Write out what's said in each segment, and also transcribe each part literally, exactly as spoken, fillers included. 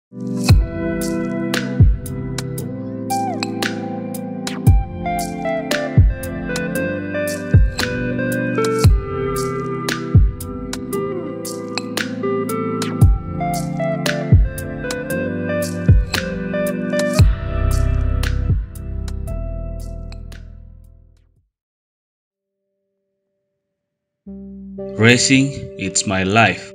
Racing, it's my life.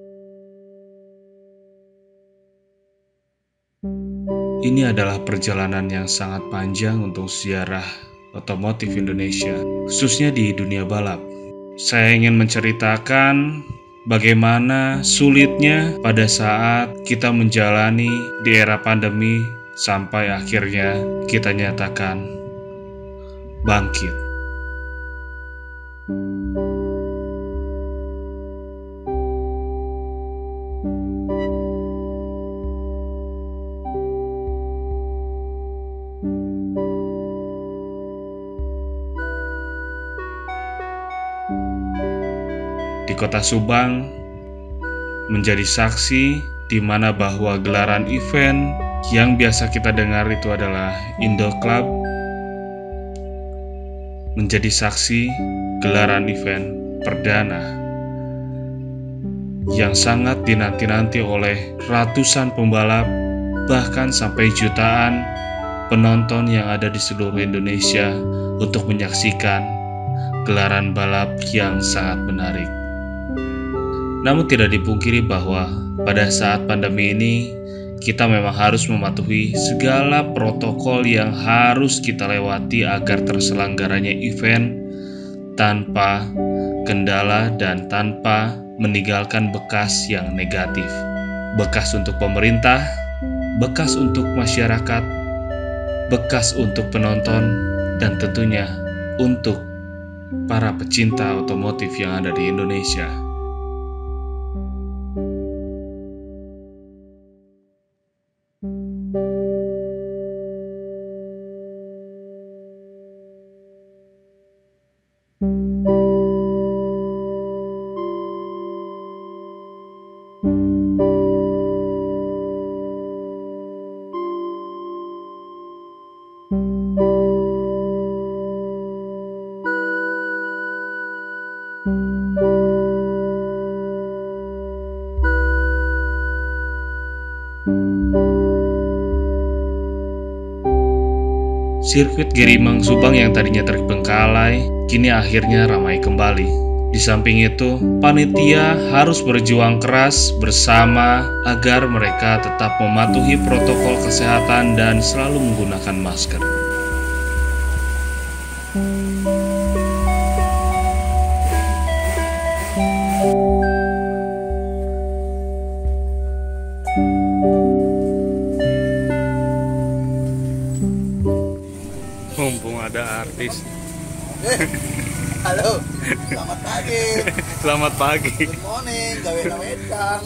Ini adalah perjalanan yang sangat panjang untuk sejarah otomotif Indonesia, khususnya di dunia balap. Saya ingin menceritakan bagaimana sulitnya pada saat kita menjalani di era pandemi sampai akhirnya kita nyatakan bangkit. Di kota Subang menjadi saksi di mana bahwa gelaran event yang biasa kita dengar itu adalah Indo Club menjadi saksi gelaran event perdana yang sangat dinanti-nanti oleh ratusan pembalap, bahkan sampai jutaan penonton yang ada di seluruh Indonesia untuk menyaksikan gelaran balap yang sangat menarik. Namun tidak dipungkiri bahwa pada saat pandemi ini kita memang harus mematuhi segala protokol yang harus kita lewati agar terselenggaranya event tanpa kendala dan tanpa meninggalkan bekas yang negatif. Bekas untuk pemerintah, bekas untuk masyarakat, bekas untuk penonton, dan tentunya untuk para pecinta otomotif yang ada di Indonesia. Sirkuit Gerimang Subang yang tadinya terbengkalai, kini akhirnya ramai kembali. Di samping itu, panitia harus berjuang keras bersama agar mereka tetap mematuhi protokol kesehatan dan selalu menggunakan masker. Mumpung ada artis. Halo, selamat pagi. Selamat pagi. Good morning, gawe wedang.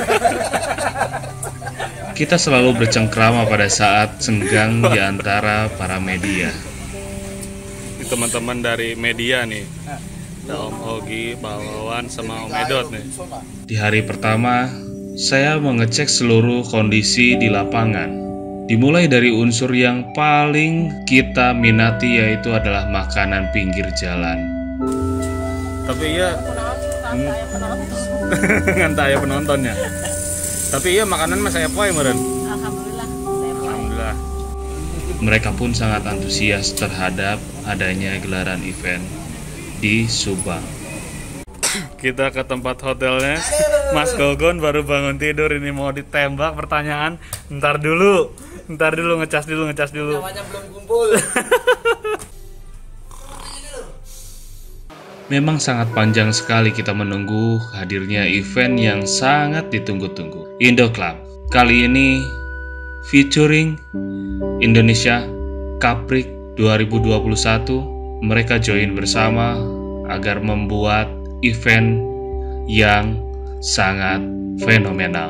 Kita selalu bercengkrama pada saat senggang di antara para media. Ini teman-teman dari media nih. Ada Om Ogi, Pak Wawan, sama Om Edot nih. Di hari pertama, saya mengecek seluruh kondisi di lapangan. Dimulai dari unsur yang paling kita minati, yaitu adalah makanan pinggir jalan. Tapi iya nganta ya penontonnya. Tapi iya makanan mas saya poe meureun. Alhamdulillah. Alhamdulillah. Mereka pun sangat antusias terhadap adanya gelaran event di Subang. Kita ke tempat hotelnya. Mas Gogon baru bangun tidur, ini mau ditembak pertanyaan. Ntar dulu. Ntar dulu ngecas dulu, ngecas dulu. Namanya belum kumpul. Memang sangat panjang sekali kita menunggu hadirnya event yang sangat ditunggu-tunggu, Indo Club. Kali ini featuring Indonesia Caprik dua ribu dua puluh satu. Mereka join bersama agar membuat event yang sangat fenomenal.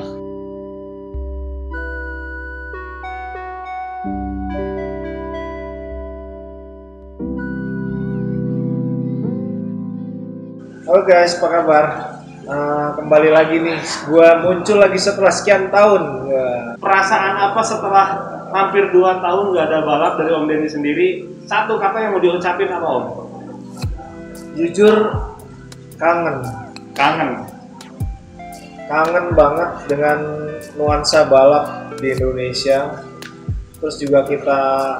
Halo guys, apa kabar? Uh, kembali lagi nih, gue muncul lagi setelah sekian tahun. Perasaan apa setelah hampir dua tahun nggak ada balap dari Om Denny sendiri? Satu kata yang mau diucapin apa Om? Jujur kangen, Kangen. kangen banget dengan nuansa balap di Indonesia. Terus juga kita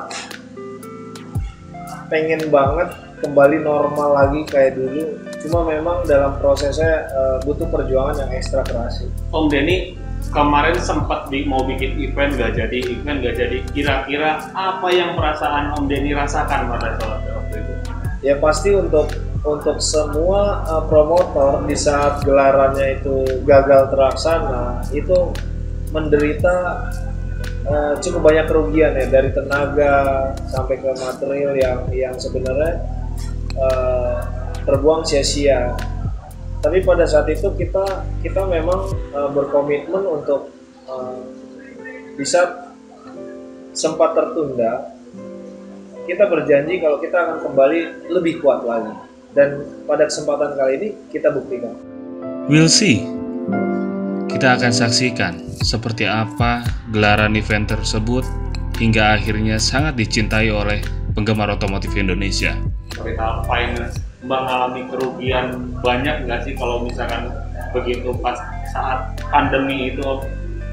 pengen banget kembali normal lagi kayak dulu. Cuma memang dalam prosesnya uh, butuh perjuangan yang ekstra keras. Om Denny kemarin sempat di, mau bikin event nggak jadi, event nggak jadi. Kira-kira apa yang perasaan Om Denny rasakan pada saat waktu itu? Ya pasti untuk untuk semua uh, promotor di saat gelarannya itu gagal terlaksana itu menderita uh, cukup banyak kerugian ya, dari tenaga sampai ke material yang yang sebenarnya uh, terbuang sia-sia. Tapi pada saat itu kita kita memang uh, berkomitmen untuk uh, bisa sempat tertunda, kita berjanji kalau kita akan kembali lebih kuat lagi. Dan pada kesempatan kali ini kita buktikan. We'll see. Kita akan saksikan seperti apa gelaran event tersebut hingga akhirnya sangat dicintai oleh penggemar otomotif Indonesia. Perihal finance, mengalami kerugian banyak nggak sih kalau misalkan begitu pas saat pandemi itu Om?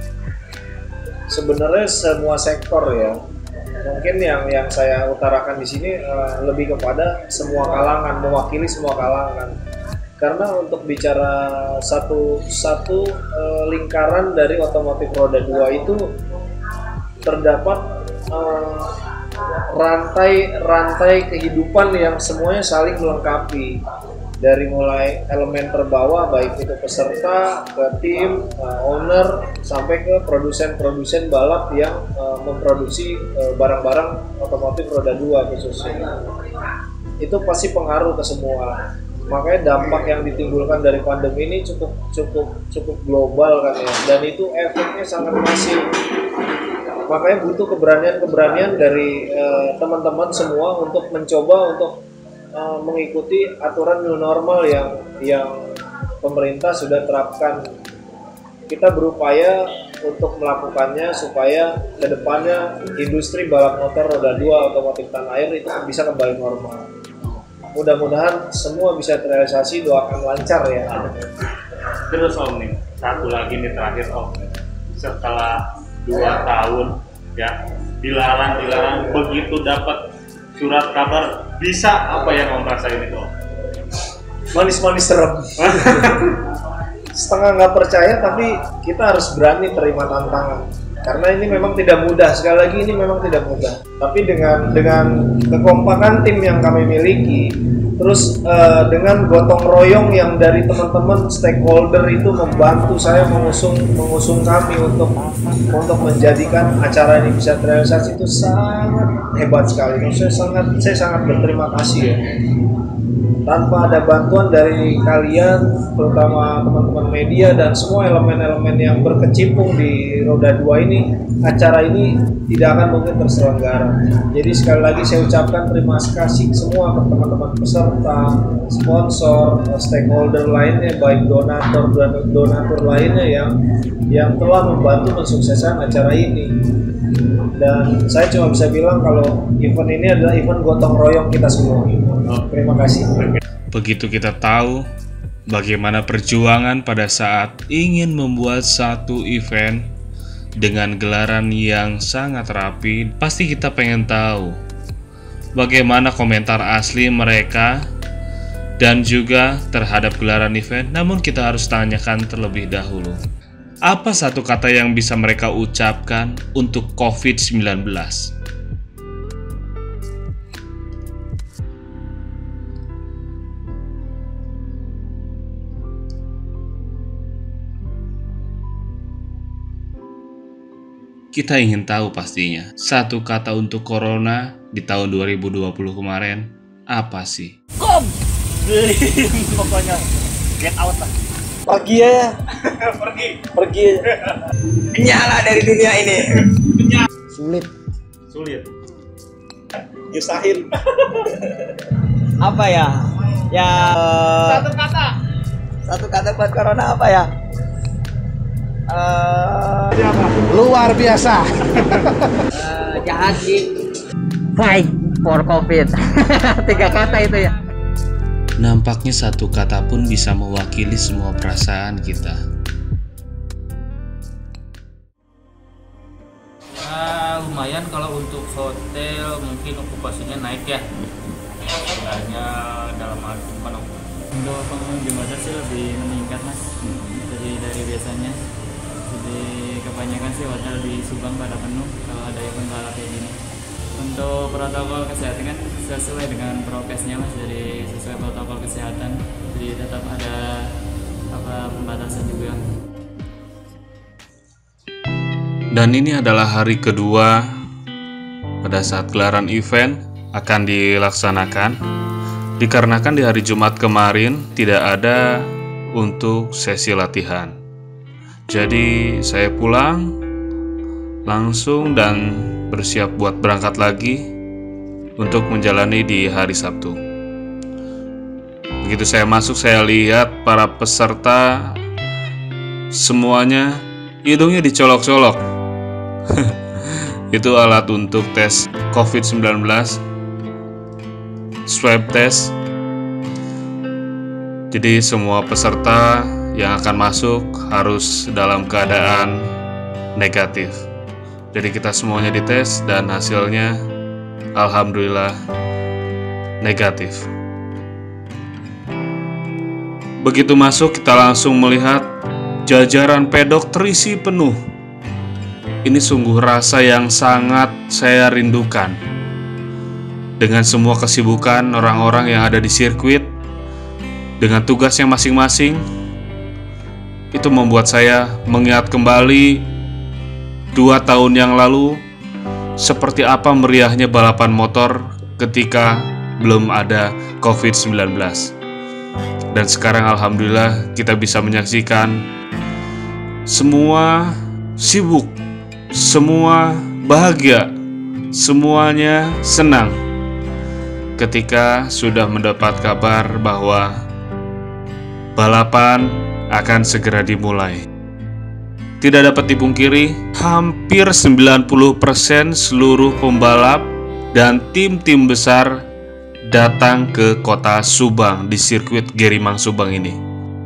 Sebenarnya semua sektor ya. Mungkin yang yang saya utarakan di sini uh, lebih kepada semua kalangan, mewakili semua kalangan. Karena untuk bicara satu satu uh, lingkaran dari otomotif roda dua itu terdapat uh, rantai rantai kehidupan yang semuanya saling melengkapi. Dari mulai elemen terbawah, baik itu peserta, ke tim, uh, owner, sampai ke produsen-produsen balap yang uh, memproduksi uh, barang-barang otomotif roda dua khususnya. Itu pasti pengaruh ke semua. Makanya dampak yang ditimbulkan dari pandemi ini cukup cukup cukup global kan ya, dan itu efeknya sangat masif. Makanya butuh keberanian-keberanian dari uh, teman-teman semua untuk mencoba untuk Uh, mengikuti aturan new normal yang yang pemerintah sudah terapkan. Kita berupaya untuk melakukannya supaya kedepannya industri balap motor roda dua otomotif tanah air itu bisa kembali normal. Mudah-mudahan semua bisa terrealisasi, doakan lancar ya. Terus Om nih, satu lagi nih terakhir Om, setelah dua tahun ya dilarang-dilarang, begitu dapat surat kabar bisa, apa yang Om rasain itu? Manis-manis serem. Setengah nggak percaya, tapi kita harus berani terima tantangan. Karena ini memang tidak mudah. Sekali lagi ini memang tidak mudah. Tapi dengan dengan kekompakan tim yang kami miliki, terus uh, dengan gotong royong yang dari teman-teman stakeholder itu membantu saya mengusung mengusung kami untuk untuk menjadikan acara ini bisa terrealisasi, itu sangat hebat sekali. Saya sangat saya sangat berterima kasih ya. Tanpa ada bantuan dari kalian, terutama teman-teman media dan semua elemen-elemen yang berkecimpung di roda dua ini, acara ini tidak akan mungkin terselenggara. Jadi sekali lagi saya ucapkan terima kasih semua ke teman-teman peserta, sponsor, stakeholder lainnya, baik donatur dan donatur lainnya yang yang telah membantu mensuksesan acara ini. Dan saya cuma bisa bilang kalau event ini adalah event gotong royong kita semua. Terima kasih. Begitu kita tahu bagaimana perjuangan pada saat ingin membuat satu event dengan gelaran yang sangat rapi, pasti kita pengen tahu bagaimana komentar asli mereka dan juga terhadap gelaran event. Namun kita harus tanyakan terlebih dahulu, apa satu kata yang bisa mereka ucapkan untuk covid sembilan belas? Kita ingin tahu pastinya, satu kata untuk corona di tahun dua ribu dua puluh kemarin, apa sih? Kom! Beliin pokoknya, get out lah. Pergi ya. Pergi. Pergi. Nyala dari dunia ini. Sulit. Sulit. Nyusahin. Apa ya? Ya Satu kata. Satu kata buat corona apa ya? Eh, Luar biasa. Eh, jahat sih. Fight for COVID. Tiga kata itu ya. Nampaknya satu kata pun bisa mewakili semua perasaan kita. Ah, lumayan kalau untuk hotel mungkin okupasinya naik ya. Sebenarnya dalam arti penuh. Untuk pengunjung hotel sih lebih meningkat mas. Jadi dari biasanya. Jadi kebanyakan sih hotel di Subang pada penuh kalau ada event balap kayak gini. Untuk protokol kesehatan kan sesuai dengan prokesnya mas, jadi sesuai protokol kesehatan, jadi tetap ada apa pembatasan juga. Dan ini adalah hari kedua pada saat gelaran event akan dilaksanakan. Dikarenakan di hari Jumat kemarin tidak ada untuk sesi latihan. Jadi saya pulang langsung dan bersiap buat berangkat lagi untuk menjalani di hari Sabtu. Begitu saya masuk, saya lihat para peserta semuanya hidungnya dicolok-colok. Itu alat untuk tes covid sembilan belas, swab test. Jadi semua peserta yang akan masuk harus dalam keadaan negatif. Jadi kita semuanya dites dan hasilnya alhamdulillah negatif. Begitu masuk kita langsung melihat jajaran pedok terisi penuh. Ini sungguh rasa yang sangat saya rindukan. Dengan semua kesibukan orang-orang yang ada di sirkuit, dengan tugasnya masing-masing, itu membuat saya mengingat kembali dua tahun yang lalu, seperti apa meriahnya balapan motor ketika belum ada covid sembilan belas. Dan sekarang alhamdulillah kita bisa menyaksikan semua sibuk, semua bahagia, semuanya senang ketika sudah mendapat kabar bahwa balapan akan segera dimulai. Tidak dapat dipungkiri, hampir sembilan puluh persen seluruh pembalap dan tim-tim besar datang ke kota Subang di sirkuit Gerimang Subang ini.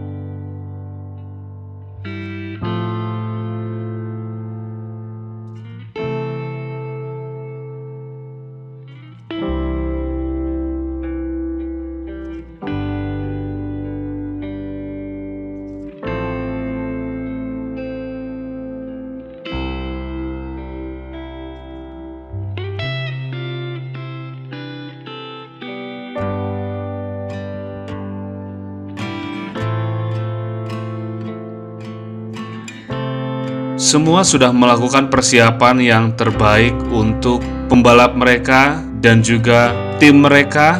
Semua sudah melakukan persiapan yang terbaik untuk pembalap mereka dan juga tim mereka.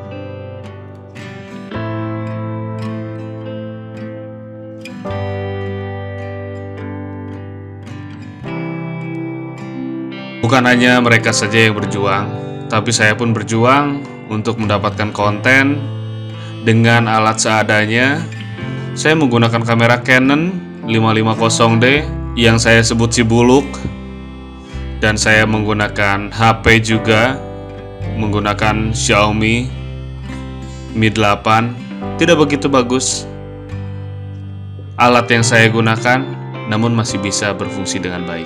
Bukan hanya mereka saja yang berjuang, tapi saya pun berjuang untuk mendapatkan konten dengan alat seadanya. Saya menggunakan kamera Canon lima lima nol D yang saya sebut si buluk, dan saya menggunakan H P juga, menggunakan Xiaomi Mi delapan. Tidak begitu bagus alat yang saya gunakan, namun masih bisa berfungsi dengan baik.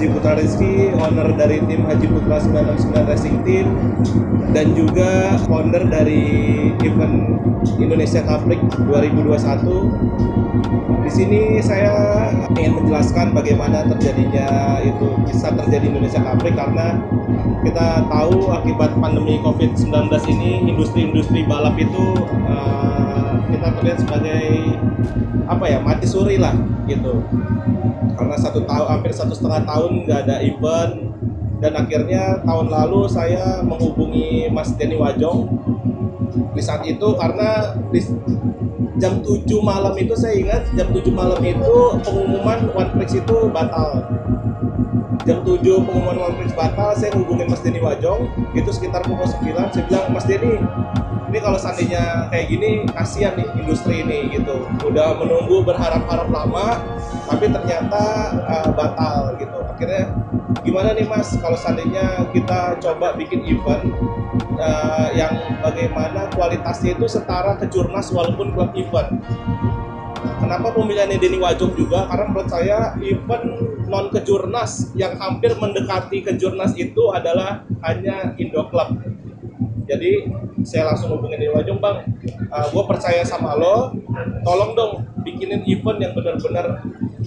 Haji Putra Rizky, owner dari tim Haji Putra sembilan enam sembilan Racing Team, dan juga founder dari event Indonesia Cup League dua ribu dua puluh satu. Di sini saya ingin menjelaskan bagaimana terjadinya itu bisa terjadi Indonesia Cup League, karena kita tahu akibat pandemi covid sembilan belas ini industri-industri balap itu uh, kita terlihat sebagai apa ya, mati suri lah gitu, karena satu tahun hampir satu setengah tahun nggak ada event. Dan akhirnya tahun lalu saya menghubungi Mas Denny Wajong di saat itu, karena di jam tujuh malam itu saya ingat jam tujuh malam itu pengumuman One Prix itu batal. Jam tujuh pengumuman One Prix batal, saya hubungin Mas Denny Wajong itu sekitar pukul sembilan. Saya bilang, Mas Denny, ini kalau seandainya kayak gini kasihan nih industri ini gitu, udah menunggu berharap-harap lama tapi ternyata uh, batal gitu. Akhirnya gimana nih Mas kalau seandainya kita coba bikin event uh, yang bagaimana kualitasnya itu setara kejurnas walaupun klub event. Kenapa pemilihannya Denny Wajong juga? Karena menurut saya event non kejurnas yang hampir mendekati kejurnas itu adalah hanya Indo Club. Jadi saya langsung hubungin Denny Wajong, Bang, uh, gue percaya sama lo, tolong dong bikinin event yang benar-benar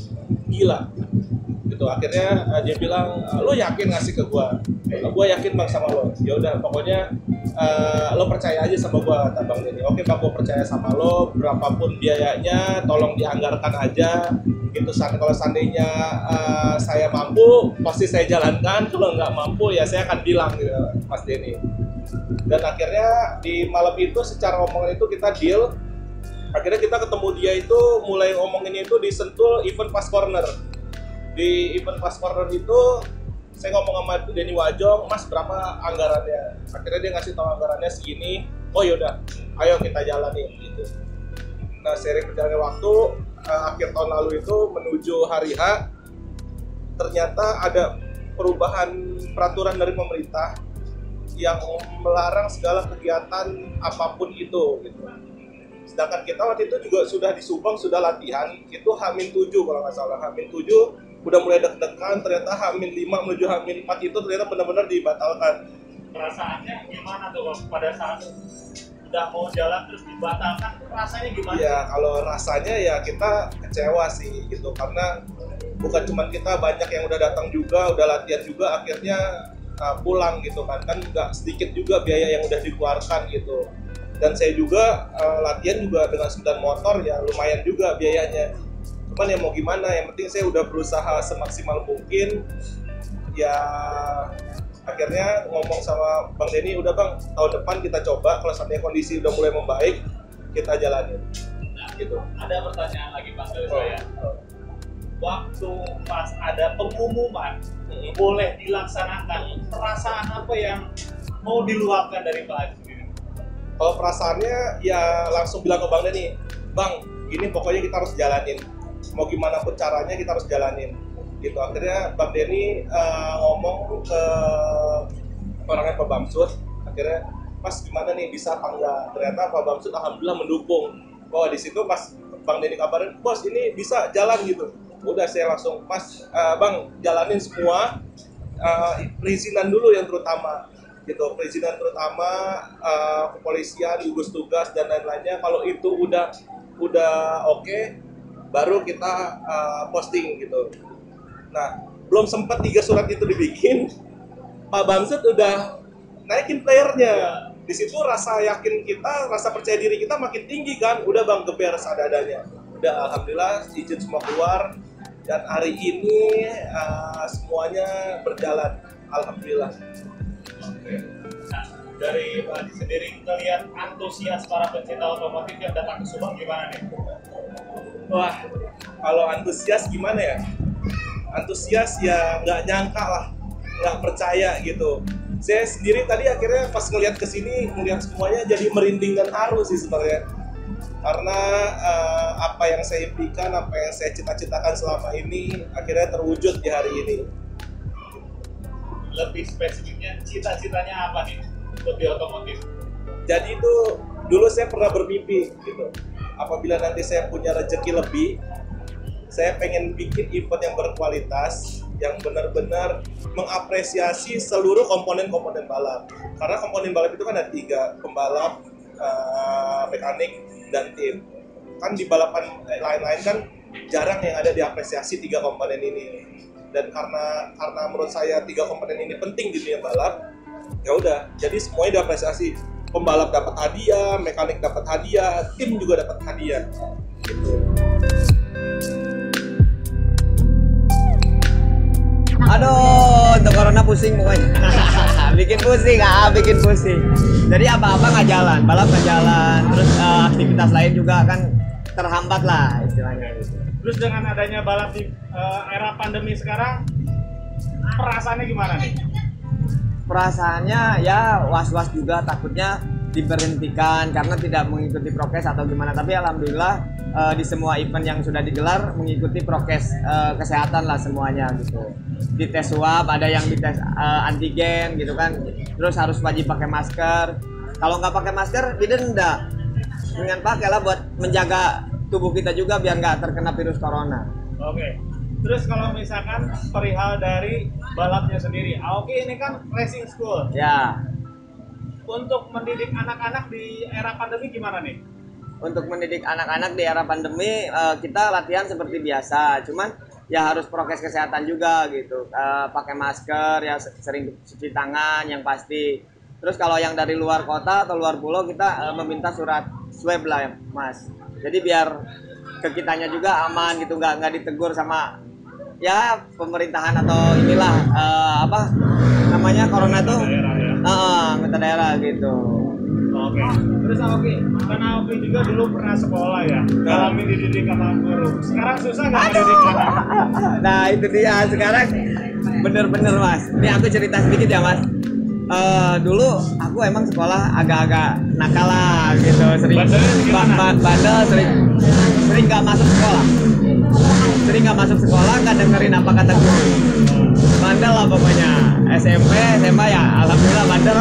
gila gitu. Akhirnya uh, dia bilang, lo yakin ngasih ke gue? Uh, gue yakin Bang sama lo. Ya udah, pokoknya uh, lo percaya aja sama gue, kata Bang Denny. Oke Bang, gue percaya sama lo, berapapun biayanya tolong dianggarkan aja gitu. Kalau seandainya uh, saya mampu pasti saya jalankan, kalau nggak mampu ya saya akan bilang gitu, Mas Denny. Dan akhirnya di malam itu secara omongan itu kita deal. Akhirnya kita ketemu dia itu mulai ngomonginnya itu di Sentul event Fast Corner. Di event Fast Corner itu saya ngomong sama Denny Wajong, Mas berapa anggarannya? Akhirnya dia ngasih tahu anggarannya segini. Oh yaudah, ayo kita jalanin gitu. Nah seiring berjalannya waktu, uh, akhir tahun lalu itu menuju hari H, ternyata ada perubahan peraturan dari pemerintah yang melarang segala kegiatan apapun itu gitu. Sedangkan kita waktu itu juga sudah di Subang, sudah latihan, itu H minus tujuh kalau nggak salah. H minus tujuh udah mulai deg-degan, ternyata H minus lima menuju H minus empat itu ternyata benar-benar dibatalkan. Perasaannya gimana tuh pada saat udah mau jalan terus dibatalkan, rasanya gimana? Ya kalau rasanya ya kita kecewa sih gitu, karena bukan cuma kita, banyak yang udah datang juga, udah latihan juga, akhirnya Uh, pulang gitu kan, kan nggak sedikit juga biaya yang udah dikeluarkan gitu. Dan saya juga uh, latihan juga dengan sembilan motor ya lumayan juga biayanya. Cuman ya mau gimana, yang penting saya udah berusaha semaksimal mungkin. Ya akhirnya ngomong sama Bang Denny, udah Bang, tahun depan kita coba, kalau seandainya kondisi udah mulai membaik kita jalanin. Nah, gitu. Ada pertanyaan lagi Bang dari oh. saya. Waktu pas ada pengumuman hmm. boleh dilaksanakan, perasaan apa yang mau diluapkan dari Pak Haji? Kalau perasaannya ya langsung bilang ke Bang Denny, Bang, ini pokoknya kita harus jalanin, mau gimana pun caranya kita harus jalanin gitu. Akhirnya Bang Denny uh, ngomong ke orangnya Pak Bamsud, akhirnya Mas gimana nih, bisa apa enggak? Ternyata Pak Bamsud alhamdulillah mendukung. Bahwa di situ pas Bang Denny kabarin, bos ini bisa jalan gitu. Udah saya langsung, Mas, uh, Bang, jalanin semua, uh, perizinan dulu yang terutama gitu, perizinan terutama uh, kepolisian, gugus tugas dan lain-lainnya. Kalau itu udah udah oke, okay, baru kita uh, posting gitu. Nah, belum sempat tiga surat itu dibikin, Pak Bamsud udah naikin playernya. Di situ rasa yakin kita, rasa percaya diri kita makin tinggi kan. Udah Bang, geber seadanya. Udah alhamdulillah izin semua keluar. Dan hari ini uh, semuanya berjalan, alhamdulillah. Oke. Nah, dari Pak Haji sendiri kita lihat antusias para pencinta otomotif yang datang ke Subang gimana nih? Wah, kalau antusias gimana ya? Antusias ya nggak nyangka lah, nggak percaya gitu. Saya sendiri tadi akhirnya pas ngelihat kesini, ngelihat semuanya jadi merinding dan haru sih sebenarnya. Karena uh, apa yang saya impikan, apa yang saya cita-citakan selama ini akhirnya terwujud di hari ini. Lebih spesifiknya cita-citanya apa nih untuk di otomotif? Jadi itu dulu saya pernah bermimpi gitu. Apabila nanti saya punya rezeki lebih, saya pengen bikin event yang berkualitas yang benar-benar mengapresiasi seluruh komponen-komponen balap. Karena komponen balap itu kan ada tiga, pembalap, uh, mekanik, dan tim. Kan di balapan lain-lain kan jarang yang ada diapresiasi tiga komponen ini. Dan karena karena menurut saya tiga komponen ini penting di dunia balap, ya udah, jadi semuanya diapresiasi. Pembalap dapat hadiah, mekanik dapat hadiah, tim juga dapat hadiah. Gitu. Aduh, untuk corona pusing pokoknya. Bikin pusing, ah, bikin pusing. Jadi apa-apa nggak jalan, balap nggak jalan, terus uh, aktivitas lain juga kan terhambat lah istilahnya. Terus dengan adanya balap di uh, era pandemi sekarang, perasaannya gimana nih? Perasaannya ya was-was juga, takutnya diberhentikan karena tidak mengikuti prokes atau gimana. Tapi alhamdulillah uh, di semua event yang sudah digelar mengikuti prokes uh, kesehatan lah semuanya gitu. Dites swab, ada yang dites uh, antigen gitu kan. Terus harus wajib pakai masker. Kalau nggak pakai masker didenda. Dengan pakai lah buat menjaga tubuh kita juga biar nggak terkena virus corona. Oke. Terus kalau misalkan perihal dari balapnya sendiri, Aoki ini kan racing school. Ya. Untuk mendidik anak-anak di era pandemi gimana nih? Untuk mendidik anak-anak di era pandemi kita latihan seperti biasa, cuman ya harus prokes kesehatan juga gitu. Pakai masker, ya sering cuci tangan yang pasti. Terus kalau yang dari luar kota atau luar pulau kita meminta surat swab lah ya, Mas. Jadi biar ke kitanya juga aman gitu, nggak nggak ditegur sama ya pemerintahan atau inilah uh, apa namanya corona tuh uh, anggota daerah gitu. Oke. Terus Aoki, karena Aoki juga dulu pernah sekolah ya, ngalamin dididik sama guru. Sekarang susah nggak mendidik anak? Nah itu dia sekarang bener-bener Mas. Ini aku cerita sedikit ya Mas. Uh, dulu aku emang sekolah agak-agak nakal lah gitu, sering ba ba bandel, sering sering nggak masuk sekolah, sering nggak masuk sekolah, nggak dengerin apa kata guru, bandel lah pokoknya. S M P, S M A ya alhamdulillah bandel.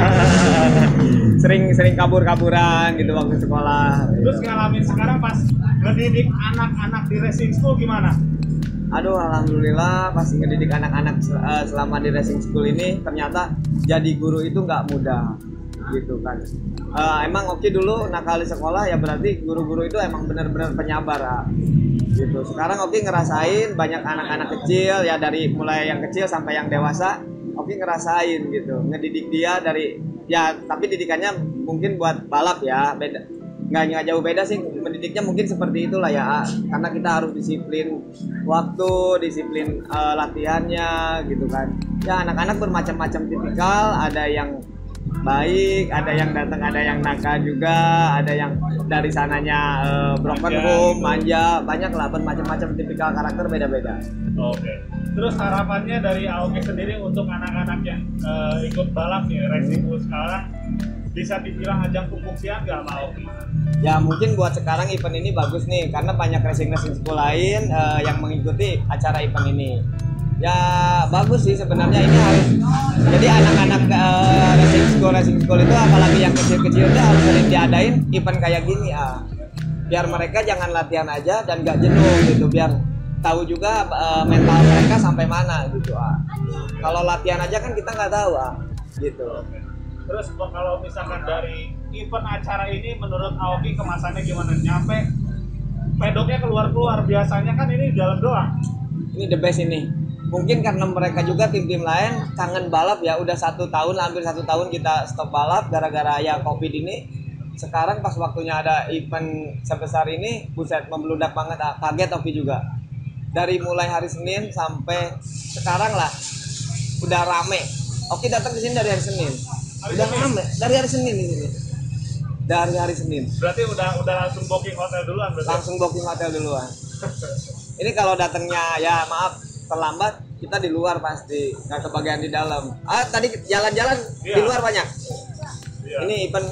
Sering-sering kabur-kaburan gitu waktu sekolah. Terus ngalamin sekarang pas ngedidik anak-anak di racing school gimana? Aduh, alhamdulillah pas ngedidik anak-anak uh, selama di racing school ini ternyata jadi guru itu nggak mudah gitu kan. Uh, emang oke dulu nakal di sekolah ya berarti guru-guru itu emang benar-benar penyabar ah. Gitu. Sekarang oke ngerasain banyak anak-anak kecil ya dari mulai yang kecil sampai yang dewasa oke ngerasain gitu ngedidik dia dari ya tapi didikannya mungkin buat balap ya beda. Nggak, nggak jauh beda sih mendidiknya mungkin seperti itulah ya karena kita harus disiplin waktu, disiplin uh, latihannya gitu kan ya anak-anak bermacam-macam tipikal, ada yang baik, ada yang datang, ada yang nakal juga, ada yang dari sananya uh, broken home, manja, banyak lah bermacam-macam tipikal karakter beda-beda. Oke. Terus harapannya dari Aoki sendiri untuk anak-anak yang uh, ikut balap nih racing sekarang bisa dibilang ajang pembuktian nggak sama Aoki? Ya mungkin buat sekarang event ini bagus nih karena banyak racing-racing school lain uh, yang mengikuti acara event ini. Ya bagus sih sebenarnya ini harus jadi anak-anak uh, racing school racing school itu apalagi yang kecil-kecil itu harus sering diadain event kayak gini ah. Biar mereka jangan latihan aja dan gak jenuh gitu biar tahu juga uh, mental mereka sampai mana gitu ah. Kalau latihan aja kan kita nggak tahu ah gitu. Terus kalau misalkan dari event acara ini menurut Aoki kemasannya gimana? Nyampe pedoknya keluar-keluar, biasanya kan ini jalan doang. Ini the best ini. Mungkin karena mereka juga tim-tim lain kangen balap ya, udah satu tahun, hampir satu tahun kita stop balap gara-gara ya covid ini. Sekarang pas waktunya ada event sebesar ini, buset membludak banget, ah, kaget Oki juga. Dari mulai hari Senin sampai sekarang lah, udah rame. Oki datang ke sini dari hari Senin. Hari udah Senin? rame dari hari Senin ini. Dari hari Senin. Berarti udah udah langsung booking hotel duluan berarti? Langsung booking hotel duluan. Ini kalau datangnya ya maaf terlambat kita di luar pasti nggak kebagian di dalam. Ah tadi jalan-jalan iya. Di luar banyak. Iya. Ini event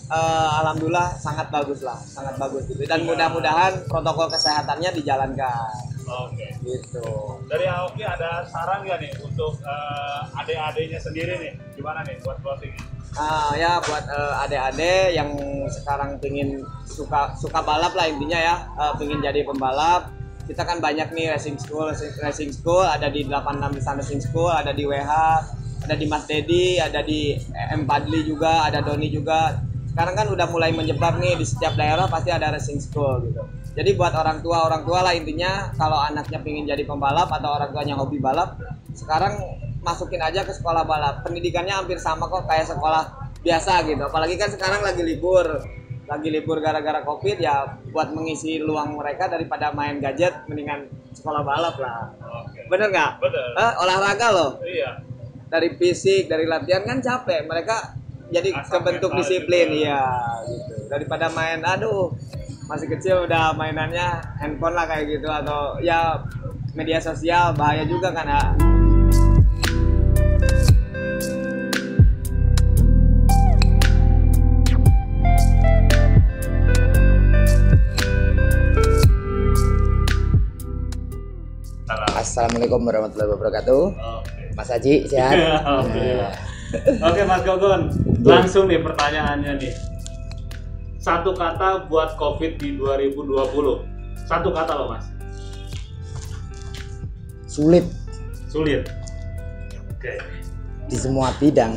uh, alhamdulillah sangat bagus lah, sangat bagus gitu. Dan iya. Mudah-mudahan protokol kesehatannya dijalankan. Oke. Gitu. Dari Aoki ada saran nggak nih untuk uh, adik-adiknya sendiri nih, gimana nih buat closing? Ah ya buat uh, adik-adik yang sekarang pingin suka suka balap lah intinya ya, uh, pingin jadi pembalap. kita kan banyak nih racing school, racing school ada di delapan enam Desan Racing School, ada di W H, ada di Mas Dedi, ada di M Padli juga, ada Doni juga. Sekarang kan udah mulai menyebar nih di setiap daerah pasti ada racing school gitu. Jadi buat orang tua orang tua lah intinya kalau anaknya pengen jadi pembalap atau orang tuanya hobi balap, sekarang masukin aja ke sekolah balap. Pendidikannya hampir sama kok kayak sekolah biasa gitu. Apalagi kan sekarang lagi libur. Lagi libur gara-gara Covid ya, buat mengisi luang mereka daripada main gadget mendingan sekolah balap lah. Oke. Bener nggak? Bener. Eh, olahraga loh. Iya. Dari fisik, dari latihan kan capek. Mereka jadi Asal kebentuk mental disiplin juga. ya gitu. Daripada main aduh masih kecil udah mainannya handphone lah kayak gitu atau ya media sosial bahaya juga kan ya. Assalamualaikum warahmatullahi wabarakatuh. Oke. Mas Haji sehat? Alhamdulillah. Oke Mas Gogon, langsung nih pertanyaannya nih. Satu kata buat Covid di dua ribu dua puluh. Satu kata loh Mas. Sulit Sulit. Oke. di semua bidang.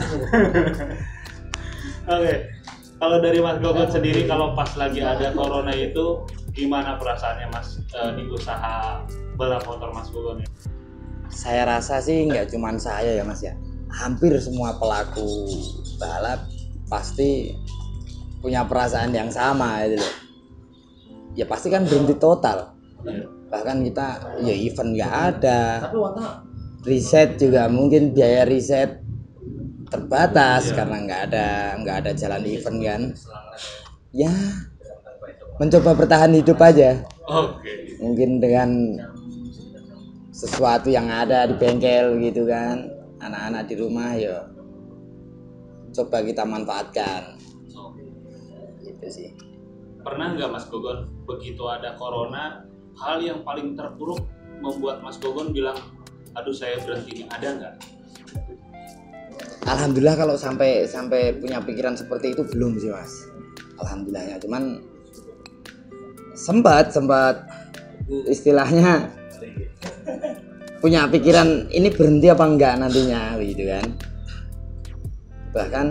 Oke. Kalau dari Mas Gogon sendiri, kalau pas lagi ada corona itu gimana perasaannya Mas eh, di usaha balap motor Mas Gogon ya? Saya rasa sih nggak cuman saya ya Mas ya. Hampir semua pelaku balap pasti punya perasaan yang sama gitu loh. Ya pasti kan berhenti total. Bahkan kita ya event nggak ada. Riset juga mungkin biaya riset terbatas karena nggak ada nggak ada jalan event kan. Ya mencoba bertahan hidup aja. Oke. Mungkin dengan sesuatu yang ada di bengkel gitu kan, anak-anak di rumah ya coba kita manfaatkan gitu sih. Pernah nggak Mas Gogon begitu ada corona, hal yang paling terpuruk membuat Mas Gogon bilang aduh saya berhenti, ada nggak? Alhamdulillah kalau sampai sampai punya pikiran seperti itu belum sih Mas, alhamdulillahnya. Cuman sempat sempat istilahnya punya pikiran ini berhenti apa enggak nantinya gitu kan. Bahkan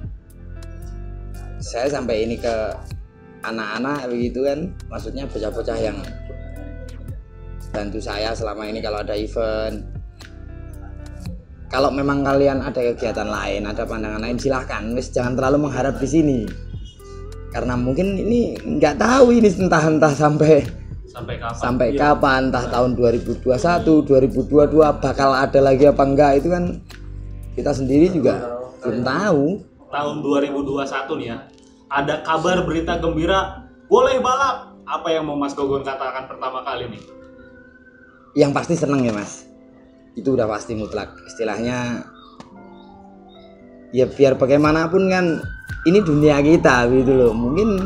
saya sampai ini ke anak-anak begitu kan, maksudnya bocah-bocah yang bantu saya selama ini kalau ada event. Kalau memang kalian ada kegiatan lain, ada pandangan lain silahkan, wis jangan terlalu mengharap di sini. Karena mungkin ini nggak tahu ini entah-entah sampai Sampai kapan? sampai Iya. kapan, entah tahun dua ribu dua puluh satu, dua ribu dua puluh dua bakal ada lagi apa enggak, itu kan kita sendiri juga belum tahu. Tahun dua ribu dua puluh satu nih ya, ada kabar berita gembira boleh balap. Apa yang mau Mas Gogon katakan pertama kali nih? Yang pasti seneng ya Mas, itu udah pasti mutlak. Istilahnya ya biar bagaimanapun kan ini dunia kita gitu loh, mungkin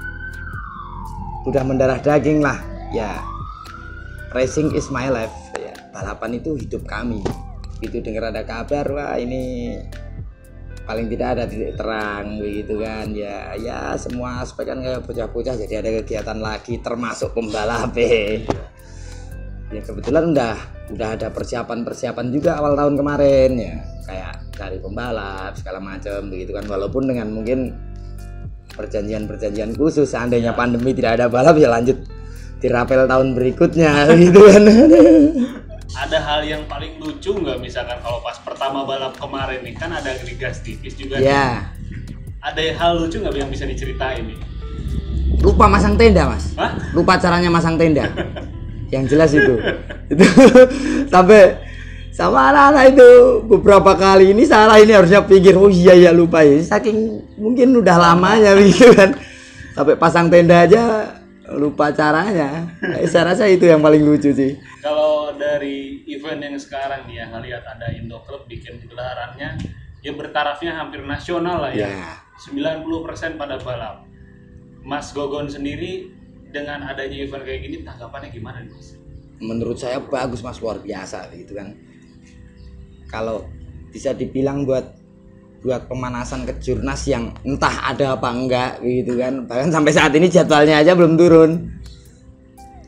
udah mendarah daging lah ya. Racing is my life ya, balapan itu hidup kami. Itu dengar ada kabar wah ini paling tidak ada titik terang begitu kan ya, ya semua aspek kan kayak bocah-bocah jadi ada kegiatan lagi termasuk pembalap. Ya kebetulan udah udah ada persiapan-persiapan juga awal tahun kemarin ya, kayak cari pembalap segala macam begitu kan, walaupun dengan mungkin perjanjian-perjanjian khusus seandainya pandemi tidak ada balap ya lanjut dirapel tahun berikutnya gitu kan. Ada hal yang paling lucu nggak misalkan kalau pas pertama balap kemarin nih kan ada gas tipis juga nih. Ya Ada hal lucu nggak yang bisa diceritain nih? lupa masang tenda Mas, Hah? lupa caranya masang tenda. Yang jelas itu itu sampai sama anak-anak itu beberapa kali ini salah, ini harusnya pikir oh iya ya lupa ya, saking mungkin udah lamanya gitu kan, sampai pasang tenda aja lupa caranya. Nah, saya rasa itu yang paling lucu sih. Kalau dari event yang sekarang nih ya, ngelihat ada Indo Club bikin gelarannya ya bertarafnya hampir nasional lah ya, Ya. sembilan puluh persen pada balap. Mas Gogon sendiri dengan adanya event kayak gini tanggapannya gimana nih Mas? Menurut saya bagus Mas, luar biasa gitu kan. Kalau bisa dibilang buat buat pemanasan kejurnas yang entah ada apa enggak gitu kan, bahkan sampai saat ini jadwalnya aja belum turun.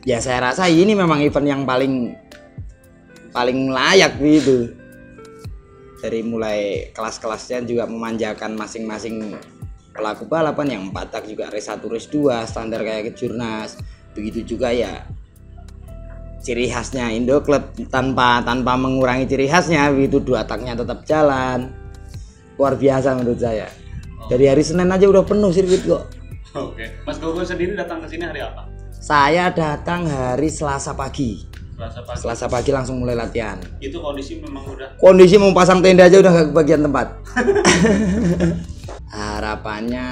ya saya rasa ini memang event yang paling paling layak gitu. Dari mulai kelas-kelasnya juga memanjakan masing-masing pelaku balapan, yang empat tak juga race satu race dua standar kayak Kejurnas. Begitu juga ya ciri khasnya Indo Club tanpa tanpa mengurangi ciri khasnya, begitu dua taknya tetap jalan. Luar biasa menurut saya. Dari hari Senin aja udah penuh sirkuit kok. Oke, Mas Gogo sendiri datang ke sini hari apa? Saya datang hari Selasa pagi. Selasa pagi. Selasa pagi langsung mulai latihan. Itu kondisi memang udah. Kondisi mau pasang tenda aja udah gak kebagian tempat. Harapannya,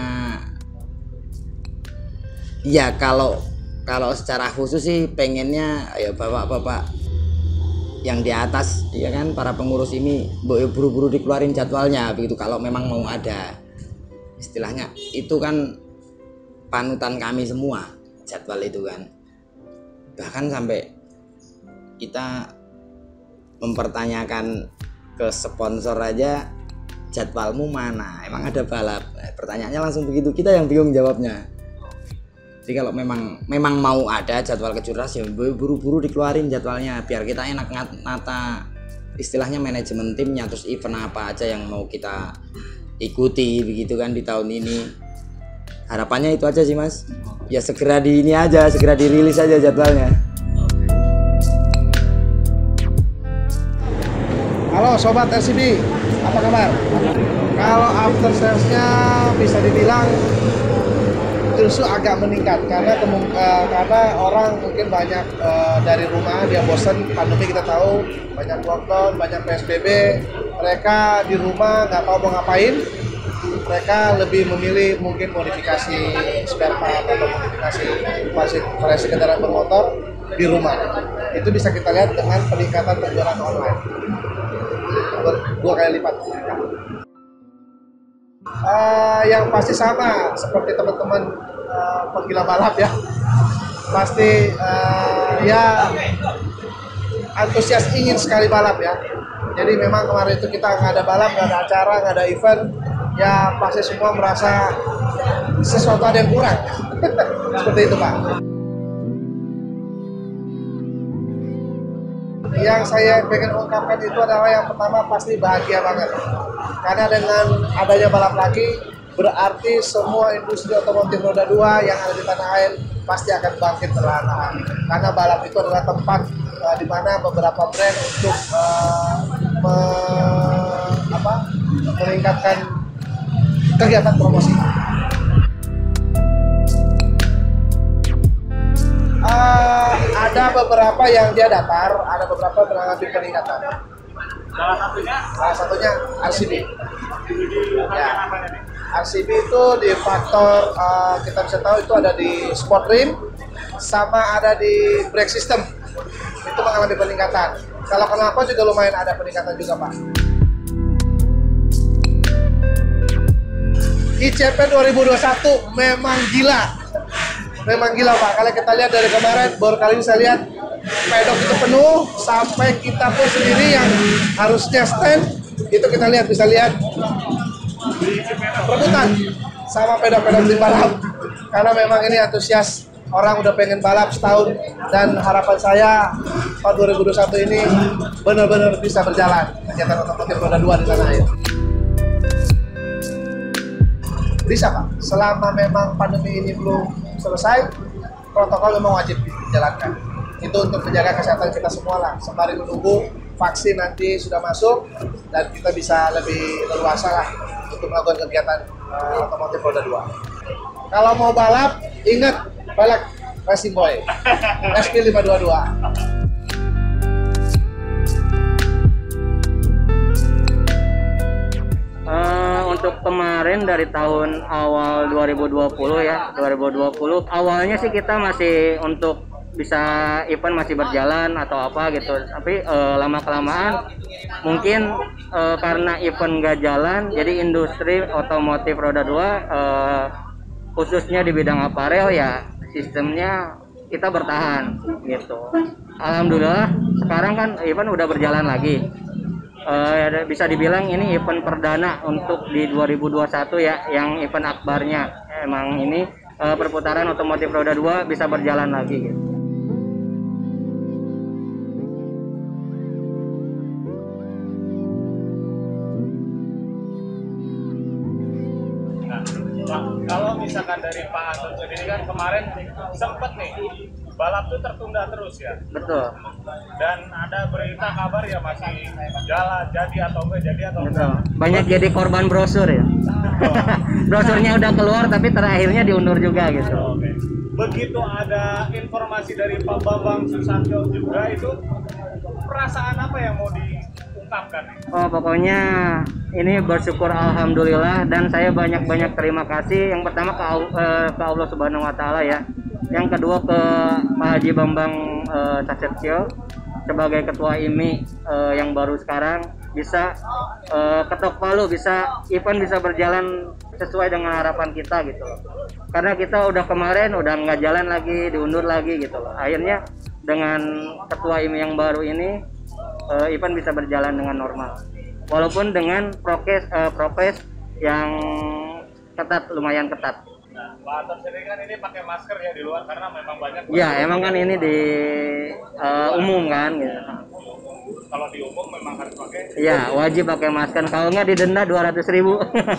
ya kalau kalau secara khusus sih pengennya ya bapak-bapak yang di atas, ya kan, para pengurus ini buru-buru dikeluarin jadwalnya begitu kalau memang mau ada. Istilahnya itu kan panutan kami semua jadwal itu kan. Bahkan sampai kita mempertanyakan ke sponsor aja, jadwalmu mana, emang ada balap? Nah, pertanyaannya langsung begitu, kita yang bingung jawabnya. Jadi kalau memang memang mau ada jadwal Kejurnas ya buru-buru dikeluarin jadwalnya biar kita enak nata istilahnya manajemen timnya, terus event apa aja yang mau kita ikuti begitu kan di tahun ini. Harapannya itu aja sih Mas, ya segera di ini aja, segera dirilis aja jadwalnya. Halo Sobat R C B, apa kabar? Kalau after sales-nya bisa dibilang justru agak meningkat karena kemung- uh, karena orang mungkin banyak uh, dari rumah, dia bosan pandemi, kita tahu banyak lockdown, banyak P S B B, mereka di rumah nggak tahu mau ngapain, mereka lebih memilih mungkin modifikasi spare part atau modifikasi fasilitas kendaraan bermotor di rumah. Itu bisa kita lihat dengan peningkatan penjualan online dua kali lipat. Uh, yang pasti sama seperti teman-teman uh, penggila balap ya, pasti uh, ya antusias ingin sekali balap ya. Jadi memang kemarin itu kita nggak ada balap, nggak ada acara, nggak ada event, ya pasti semua merasa sesuatu ada yang kurang. Seperti itu Pak. Yang saya pengen ungkapkan itu adalah yang pertama pasti bahagia banget. Karena dengan adanya balap lagi, berarti semua industri otomotif roda dua yang ada di tanah air pasti akan bangkit perlahan-lahan. Karena balap itu adalah tempat uh, di mana beberapa brand untuk uh, me, apa, meningkatkan kegiatan promosi. Uh, ada beberapa yang dia datar, ada beberapa mengalami peningkatan. Salah satunya, Salah satunya R C B. Ya. R C B itu di faktor uh, kita bisa tahu itu ada di sport rim sama ada di brake system. Itu mengalami peningkatan. Kalau kenapa juga lumayan ada peningkatan juga Pak. I C P dua ribu dua puluh satu memang gila. Memang gila Pak, kalau kita lihat dari kemarin, baru kali ini saya lihat pedok itu penuh, sampai kita pun sendiri yang harusnya stand, itu kita lihat, bisa lihat rebutan sama pedok-pedok di balap. Karena memang ini antusias, orang udah pengen balap setahun, dan harapan saya tahun dua ribu dua puluh satu ini benar-benar bisa berjalan kegiatan otomotif roda dua di tanah air. Bisa Pak, selama memang pandemi ini belum selesai, protokol memang wajib dijalankan. Itu untuk menjaga kesehatan kita semua lah, sembari menunggu vaksin nanti sudah masuk dan kita bisa lebih leluasa lah untuk melakukan kegiatan uh, otomotif roda dua. Kalau mau balap, ingat balap Racing Boy S P lima dua dua. Uh, untuk kemarin dari tahun awal dua ribu dua puluh ya, dua ribu dua puluh awalnya sih kita masih untuk bisa event masih berjalan atau apa gitu, tapi uh, lama kelamaan mungkin uh, karena event gak jalan, jadi industri otomotif roda dua uh, khususnya di bidang aparel ya sistemnya kita bertahan gitu. Alhamdulillah sekarang kan event udah berjalan lagi. Uh, bisa dibilang ini event perdana untuk di dua ribu dua puluh satu ya, yang event akbarnya. Emang ini uh, perputaran otomotif roda dua bisa berjalan lagi gitu. dari Pak Anton sendiri kan kemarin sempet nih balap tuh tertunda terus ya. Betul. Dan ada berita kabar ya masih jalan jadi atau enggak jadi atau Betul. enggak. Banyak jadi korban brosur ya. Brosurnya udah keluar tapi terakhirnya diundur juga gitu. Oke. Begitu ada informasi dari Pak Bambang Susatyo juga, itu perasaan apa yang mau diungkapkan? Oh, pokoknya ini bersyukur alhamdulillah dan saya banyak-banyak terima kasih. Yang pertama ke, eh, ke Allah Subhanahu wa taala ya. Yang kedua ke Pak Haji Bambang eh, Susatyo sebagai ketua I M I eh, yang baru sekarang bisa eh, ketok palu, bisa event bisa berjalan sesuai dengan harapan kita gitu loh. Karena kita udah kemarin udah nggak jalan lagi, diundur lagi gitu loh. Akhirnya dengan ketua I M I yang baru ini uh, event bisa berjalan dengan normal. Walaupun dengan prokes uh, prokes yang ketat, lumayan ketat. Nah, Pak Anton sendiri kan ini pakai masker ya di luar karena memang banyak. Ya, emang kan ini di uh, umum kan gitu. Kalau di umum memang harus pakai. Iya, wajib pakai masker. Kalau nggak didenda dua ratus ribu.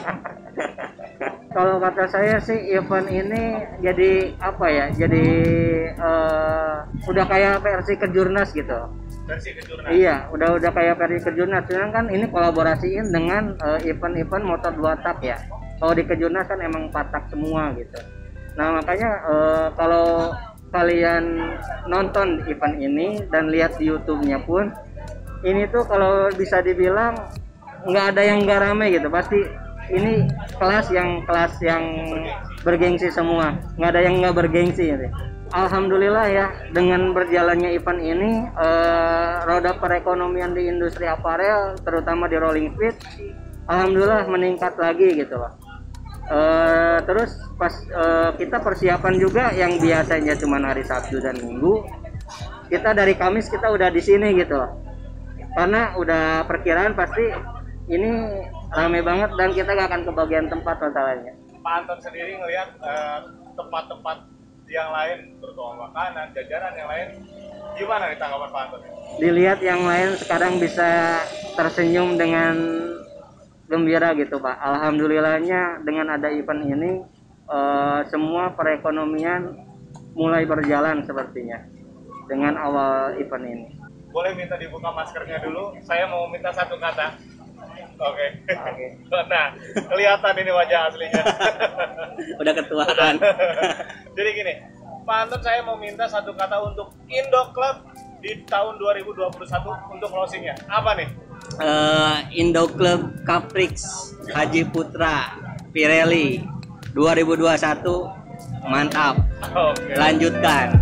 Kalau kata saya sih event ini jadi apa ya? Jadi uh, udah kayak versi Kejurnas gitu. Versi Kejurnas. Iya, udah udah kayak versi Kejurnas. Sedangkan kan ini kolaborasiin dengan uh, event-event motor dua tak ya. Kalau di Kejurnas kan emang empat tak semua gitu. Nah makanya uh, kalau kalian nonton event ini dan lihat di YouTube-nya pun, ini tuh kalau bisa dibilang nggak ada yang nggak rame gitu. Pasti ini kelas yang kelas yang bergengsi semua, nggak ada yang nggak bergengsi gitu. Alhamdulillah ya, dengan berjalannya event ini eh, roda perekonomian di industri aparel terutama di rolling speed alhamdulillah meningkat lagi gitu loh. Eh, terus pas eh, kita persiapan juga yang biasanya cuma hari Sabtu dan Minggu, kita dari Kamis kita udah di sini gitu loh. Karena udah perkiraan pasti ini rame banget dan kita gak akan kebagian tempat masalahnya. Pak Anton sendiri ngelihat eh, tempat-tempat yang lain, terutama makanan, jajanan yang lain, gimana nih tanggapan Pak Anton? Dilihat yang lain sekarang bisa tersenyum dengan gembira gitu Pak. Alhamdulillahnya dengan ada event ini eh, semua perekonomian mulai berjalan sepertinya dengan awal event ini. Boleh minta dibuka maskernya dulu, saya mau minta satu kata. Oke. Okay. Nah, kelihatan ini wajah aslinya. Udah ketuaan. Jadi gini, Pak Anton saya mau minta satu kata untuk Indo Club di tahun dua ribu dua puluh satu untuk closingnya. Apa nih? Uh, Indo Club Caprix Haji Putra Pirelli dua ribu dua puluh satu mantap. Okay. Lanjutkan.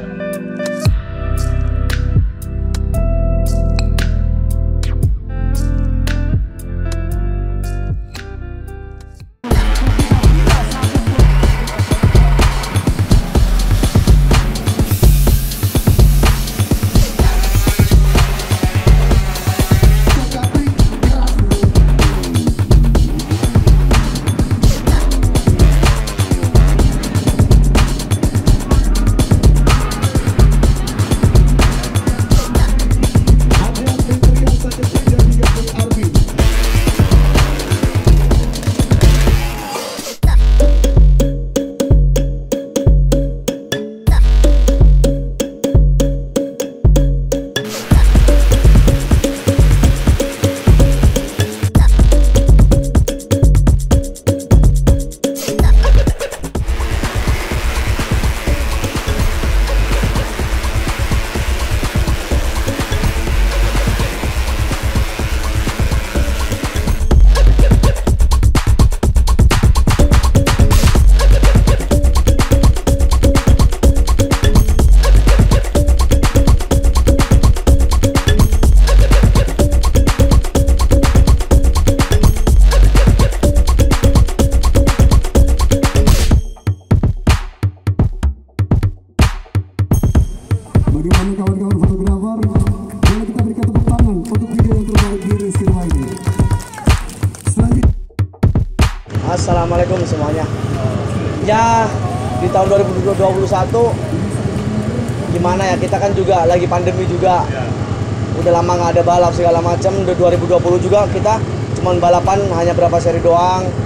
Bagaimana kawan-kawan fotografer? Boleh kita berikan tepuk tangan untuk video yang terbaik di Rizky ini. Selanjutnya. Assalamualaikum semuanya. Ya di tahun dua ribu dua puluh satu gimana ya, kita kan juga lagi pandemi juga. Udah lama nggak ada balap segala macam. Udah dua ribu dua puluh juga kita cuman balapan hanya berapa seri doang.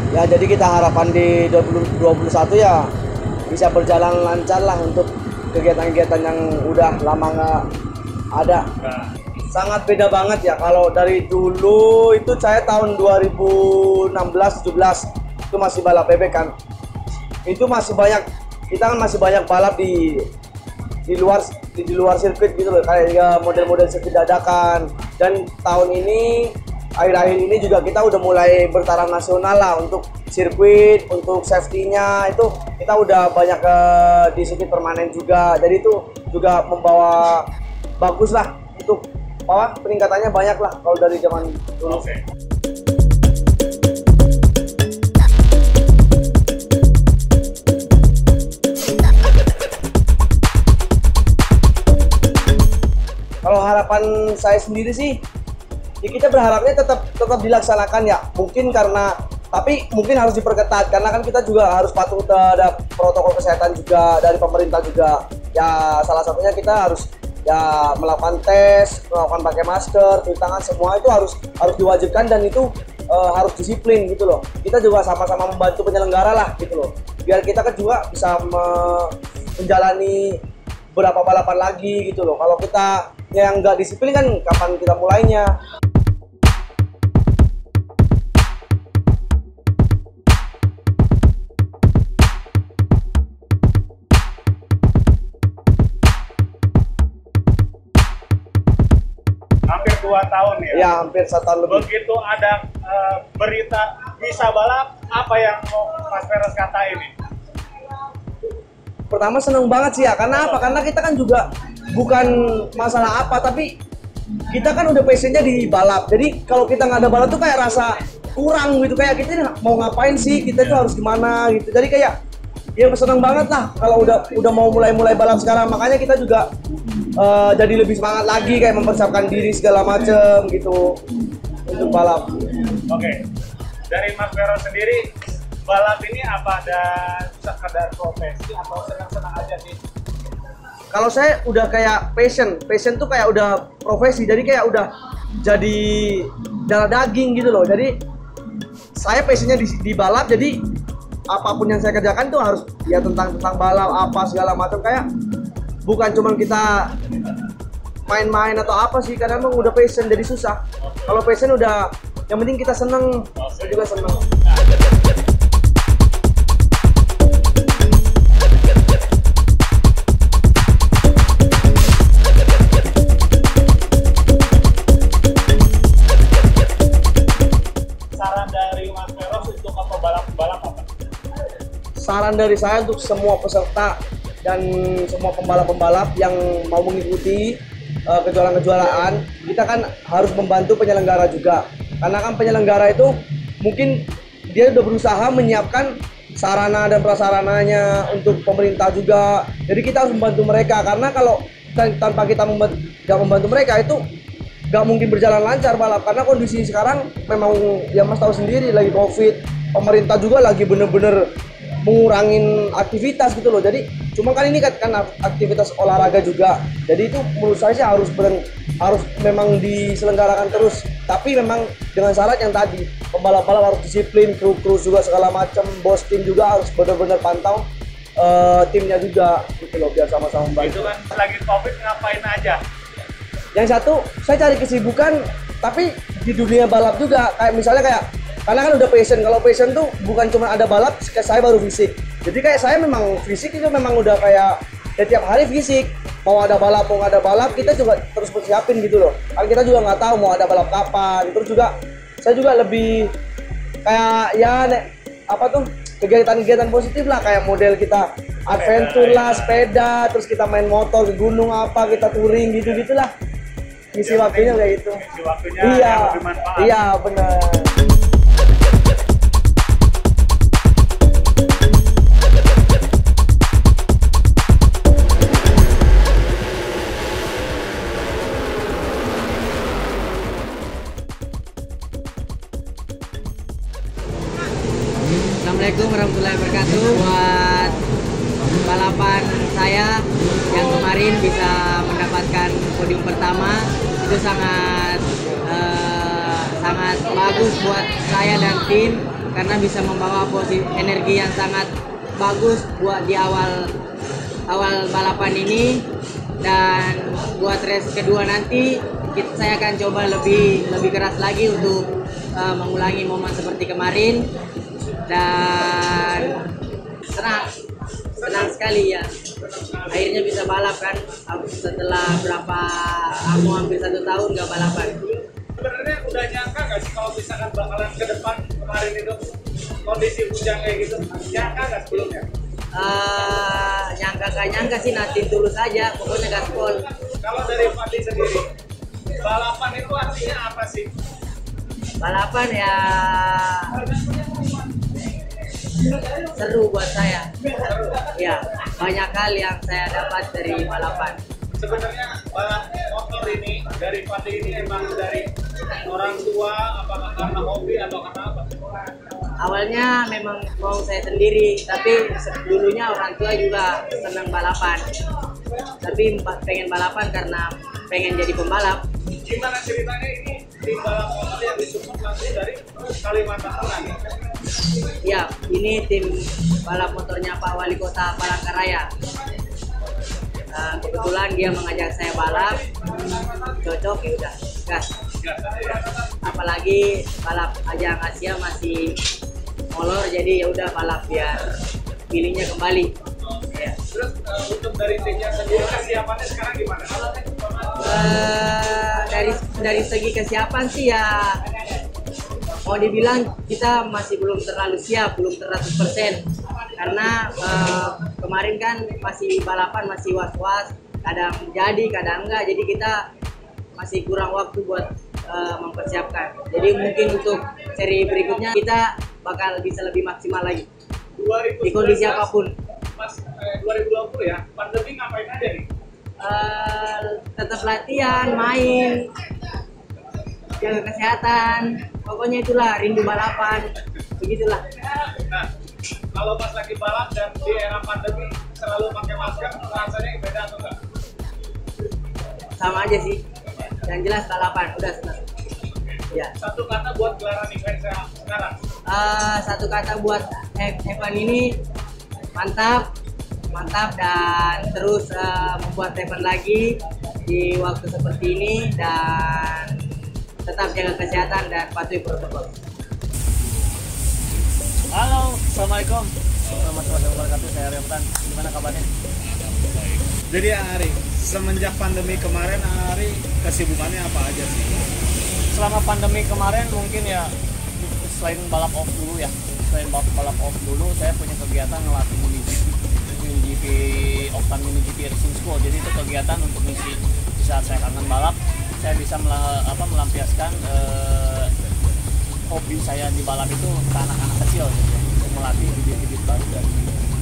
Ya jadi kita harapan di dua ribu dua puluh satu ya bisa berjalan lancar lah untuk kegiatan-kegiatan yang udah lama nggak ada. Sangat beda banget ya kalau dari dulu itu saya tahun dua ribu enam belas tujuh belas itu masih balap bebek kan. Itu masih banyak, kita kan masih banyak balap di di luar di, di luar sirkuit gitu loh, kayak ya, model-model sirkuit dadakan. Dan tahun ini akhir-akhir ini juga kita udah mulai bertaraf nasional lah untuk sirkuit, untuk safety-nya itu kita udah banyak ke di sirkuit permanen juga. Jadi itu juga membawa bagus lah untuk bahwa peningkatannya banyak lah kalau dari zaman dulu. Oke. Kalau harapan saya sendiri sih, ya kita berharapnya tetap tetap dilaksanakan ya. Mungkin karena, tapi mungkin harus diperketat karena kan kita juga harus patuh terhadap protokol kesehatan juga dari pemerintah juga. Ya salah satunya kita harus ya melakukan tes, melakukan pakai masker, cuci tangan, semua itu harus harus diwajibkan dan itu uh, harus disiplin gitu loh. Kita juga sama-sama membantu penyelenggara lah gitu loh. Biar kita kan juga bisa me menjalani beberapa balapan lagi gitu loh. Kalau kita yang nggak disiplin kan kapan kita mulainya? Hampir dua tahun ya? Ya hampir satu tahun lebih. Begitu ada uh, berita bisa balap, apa yang mau Mas Feros katain ini? Pertama seneng banget sih ya, karena apa? Karena kita kan juga bukan masalah apa, tapi kita kan udah passionnya di balap. Jadi kalau kita nggak ada balap tuh kayak rasa kurang gitu, kayak kita mau ngapain sih, kita tuh harus gimana gitu. Jadi kayak ya seneng banget lah kalau udah udah mau mulai-mulai balap sekarang. Makanya kita juga uh, jadi lebih semangat lagi kayak mempersiapkan diri segala macem gitu untuk balap. Oke, dari Mas Feros sendiri, balap ini apa ada sekedar profesi atau senang-senang aja sih? Kalau saya udah kayak passion, passion tuh kayak udah profesi, jadi kayak udah jadi darah daging gitu loh. Jadi saya passionnya di, di balap, jadi apapun yang saya kerjakan tuh harus ya tentang tentang balap apa segala macam, kayak bukan cuma kita main-main atau apa sih, karena emang udah passion jadi susah. Kalau passion udah yang penting kita seneng, saya juga seneng. Saran dari Mas Feros untuk apa balap-balap apa? Saran dari saya untuk semua peserta dan semua pembalap-pembalap yang mau mengikuti uh, kejuaraan-kejuaraan, kita kan harus membantu penyelenggara juga. Karena kan penyelenggara itu mungkin dia udah berusaha menyiapkan sarana dan prasarananya untuk pemerintah juga. Jadi kita harus membantu mereka, karena kalau tanpa kita membantu, membantu mereka itu gak mungkin berjalan lancar balap, karena kondisi sekarang memang ya Mas tahu sendiri lagi COVID, pemerintah juga lagi bener-bener mengurangin aktivitas gitu loh. Jadi cuma kan ini kan, kan aktivitas olahraga juga, jadi itu menurut saya sih harus beren, harus memang diselenggarakan terus, tapi memang dengan syarat yang tadi, pembalap-balap harus disiplin, kru-kru juga segala macam, bos tim juga harus benar-benar pantau uh, timnya juga gitu loh, biar sama-sama membantu. Itu kan lagi COVID ngapain aja? Yang satu, saya cari kesibukan tapi di dunia balap juga, kayak misalnya kayak karena kan udah passion. Kalau passion tuh bukan cuma ada balap, saya baru fisik. Jadi kayak saya memang fisik itu memang udah kayak ya tiap hari fisik. Mau ada balap, mau nggak ada balap, kita juga terus persiapin gitu loh. Kan kita juga nggak tahu mau ada balap kapan. Terus juga saya juga lebih kayak ya nek, apa tuh kegiatan-kegiatan positif lah, kayak model kita adventure lah, sepeda, terus kita main motor ke gunung apa, kita touring gitu-gitulah. Ngisi ya, waktunya kayak gitu. Ngisi waktunya iya, yang lebih manfaat. Iya, benar. Assalamualaikum warahmatullahi wabarakatuh. Buat balapan saya yang kemarin bisa mendapatkan podium pertama, itu sangat eh, sangat bagus buat saya dan tim. karena bisa membawa posisi energi yang sangat bagus buat di awal awal balapan ini, dan buat race kedua nanti kita, saya akan coba lebih lebih keras lagi untuk uh, mengulangi momen seperti kemarin, dan senang senang sekali ya akhirnya bisa balap kan setelah berapa aku hampir satu tahun gak balapan. Sebenarnya udah nyangka nggak sih kalau misalkan bakalan ke depan kemarin itu kondisi hujan kayak gitu, nyangka nggak sebelumnya? Uh, nyangka gak nyangka sih, nanti tulus aja pokoknya gaspol. Kalau dari Fadli sendiri, balapan itu artinya apa sih? Balapan ya seru buat saya. Ya, banyak hal yang saya dapat dari balapan. Sebenarnya balap motor ini dari Fadli ini emang dari orang tua, apakah karena hobi atau karena apa? Awalnya memang mau saya sendiri, tapi dulunya orang tua juga senang balapan. Tapi pengen balapan karena pengen jadi pembalap. Gimana ceritanya ini tim balap motor yang disupport langsung dari Kalimantan Tengah? Ya, ini tim balap motornya Pak Wali Kota Palangkaraya. Uh, kebetulan dia mengajak saya balap, cocok ya udah gas. Apalagi balap ajang Asia masih molor, jadi ya udah balap biar feelingnya kembali. Ya. Terus uh, untuk dari timnya sendiri kesiapannya sekarang gimana? Uh, dari dari segi kesiapan sih ya mau dibilang kita masih belum terlalu siap, belum seratus persen karena uh, kemarin kan masih balapan masih was-was, kadang jadi kadang enggak, jadi kita masih kurang waktu buat uh, mempersiapkan. Jadi mungkin untuk seri berikutnya kita bakal bisa lebih maksimal lagi di kondisi apapun. Pas eh, dua ribu dua puluh ya, pandemi ngapain aja nih? Uh, tetap latihan, main, jaga kesehatan, pokoknya itulah rindu balapan, begitulah. Nah, kalau pas lagi balap dan di era pandemi selalu pakai masker, rasanya beda atau enggak? Sama aja sih, yang jelas balapan, udah senang. Ya. Satu kata buat gelaran event saya sekarang. Uh, satu kata buat event ini mantap, mantap dan terus uh, membuat event lagi di waktu seperti ini dan tetap jaga kesehatan dan patuhi protokol. Halo, assalamualaikum warahmatullahi wabarakatuh. Saya Remtan. Gimana kabarnya? Jadi Ari, semenjak pandemi kemarin Ari kesibukannya apa aja sih? Selama pandemi kemarin mungkin ya selain balap off dulu ya, selain balap balap off dulu, saya punya kegiatan ngelatih mini G P, mini G P, Oktan mini G P Racing School. Jadi itu kegiatan untuk misi di saat saya kangen balap, saya bisa mela, apa, melampiaskan eh, hobi saya di balap itu ke anak-anak kecil gitu, untuk melatih bibit-bibit baru dari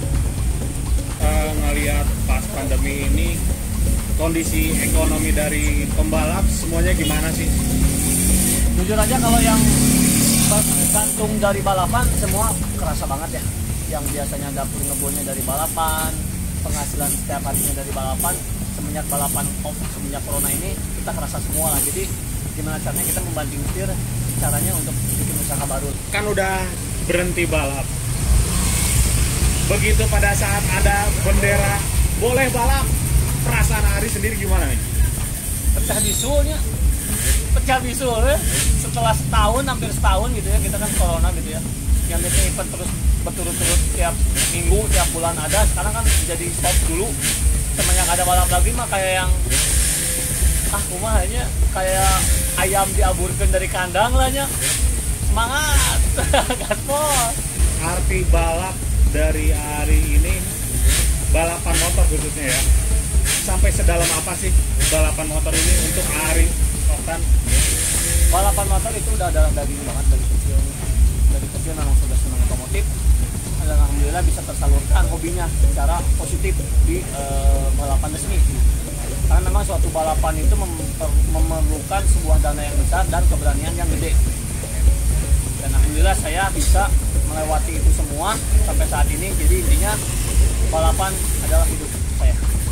uh, ngelihat pas pandemi ini kondisi ekonomi dari pembalap semuanya gimana sih? Jujur aja kalau yang gantung dari balapan semua kerasa banget ya. Yang biasanya dapur ngebonnya dari balapan, penghasilan setiap harinya dari balapan, semenjak balapan off, semenjak corona ini kita kerasa semua lah. Jadi gimana caranya kita membanting setir caranya untuk bikin usaha baru. Kan udah berhenti balap, begitu pada saat ada bendera boleh balap, perasaan Ari sendiri gimana nih? Pecah bisulnya, pecah bisul ya. Setelah setahun, hampir setahun gitu ya, kita kan corona gitu ya, yang biasanya event terus berturut-turut tiap minggu, tiap bulan ada, sekarang kan jadi stop dulu. Semenjak ada balap lagi mah kayak yang ah kumahnya kayak ayam diaburkan dari kandang lah nya. Semangat gaspol. Arti balap dari Ari ini, balapan motor khususnya ya, sampai sedalam apa sih balapan motor ini untuk Ari Oktan? Balapan motor itu udah darah daging banget dari kecil. Dari kecil memang sudah senang otomotif. Dan alhamdulillah bisa tersalurkan hobinya secara positif di uh, balapan resmi. Karena memang suatu balapan itu memerlukan sebuah dana yang besar dan keberanian yang gede. Dan alhamdulillah saya bisa melewati itu semua sampai saat ini. Jadi intinya balapan adalah hidup saya.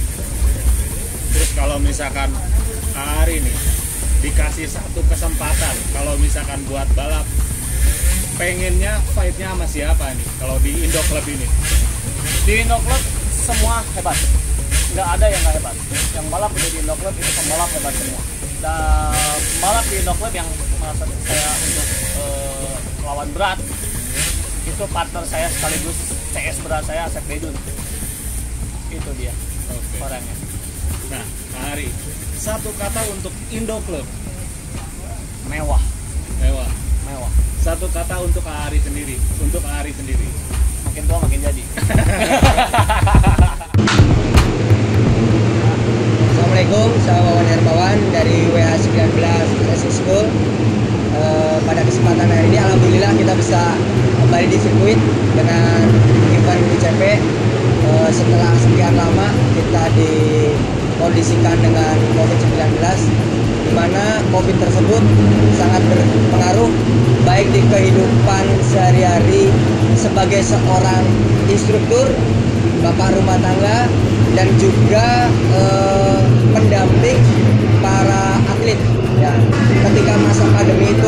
Terus kalau misalkan Ari nih dikasih satu kesempatan, kalau misalkan buat balap pengennya fight-nya sama siapa nih kalau di Indo Club ini? Di Indo Club semua hebat, nggak ada yang nggak hebat. Yang balap udah di Indo Club itu pembalap hebat semua. Dan pembalap di Indo Club yang merasa saya untuk uh, lawan berat itu partner saya sekaligus C S berat saya, Asep Bedun. Itu dia okay. orangnya. Nah, Pak Ari, satu kata untuk Indo Club. Mewah. Mewah. Mewah. Satu kata untuk Pak Ari sendiri. Untuk Pak Ari sendiri. Makin tua makin jadi. Assalamualaikum, saya Wawan Hermawan dari W H sembilan belas Racing School. E, pada kesempatan hari ini alhamdulillah kita bisa kembali di sirkuit dengan event U C P. E, setelah sekian lama kita dikondisikan dengan covid sembilan belas, di mana Covid tersebut sangat berpengaruh baik di kehidupan sehari-hari sebagai seorang instruktur, bapak rumah tangga, dan juga eh, pendamping para atlet. Ya, ketika masa pandemi itu,